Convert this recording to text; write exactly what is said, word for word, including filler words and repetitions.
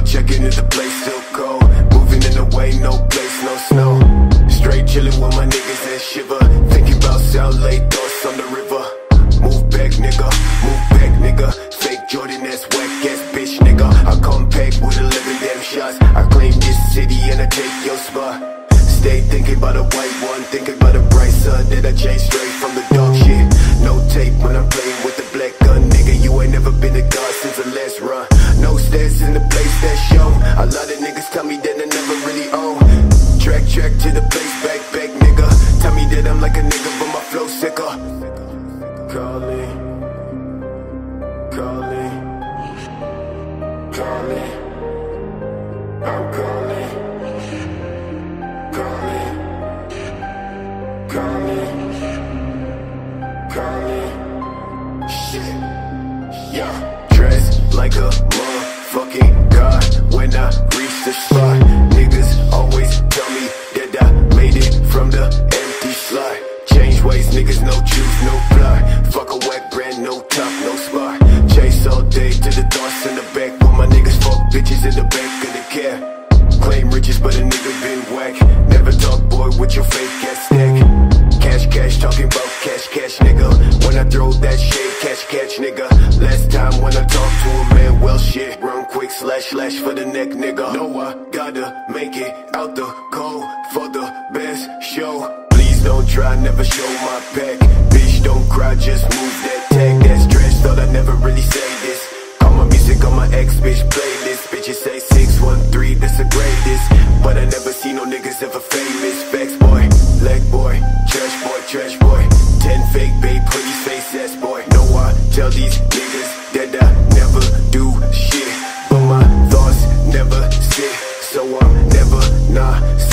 still checking if the place still cold. Moving in the way, no place, no snow. Straight chilling with my niggas and shiver. Thinking about South Lake, thoughts on the river. Move back, nigga, move back, nigga. Fake Jordan, that's whack ass bitch, nigga. I come back with eleven damn shots. I claim this city and I take your spot. Stay thinking about a white one, thinking about a bright sun that I changed straight from the dog shit. No tape when I'm playing with the black gun, nigga. You ain't never been a god since the last run. No stats in the place that show. A lot of niggas tell me that I never really own. Track, track to the place, back, back, nigga. Tell me that I'm like a nigga, but my flow sicker. Calling, calling, calling. I'm calling, calling, calling, calling. Shit, yeah. Dressed like a motherfucking god when I reach the spot. Niggas always tell me that I made it from the empty slot. Change ways, niggas, no truth, no fly. Fuck a whack brand, no top, no spot. Chase all day to the thoughts in the back. With my niggas fuck bitches in the back of the cab. Claim riches, but a nigga been whack. Never talk, boy, with your fake ass stack. Cash, cash, talking about cash, cash, nigga. When I throw that shit, catch, catch, nigga. Last time when I talked to a man, well shit. Run quick, slash, slash for the neck, nigga. No, I gotta make it out the cold for the best show. Please don't try, never show my back. Bitch, don't cry, just move that tag. That's trash, thought I never really say this. Call my music on my ex bitch playlist. Bitches say six one three, that's the greatest. But I never see no niggas ever famous. Facts boy, leg boy, trash boy, trash boy. Ten fake babe, pretty face ass boy. No, I tell these niggas that I never do shit, but my thoughts never sit, so I'm never not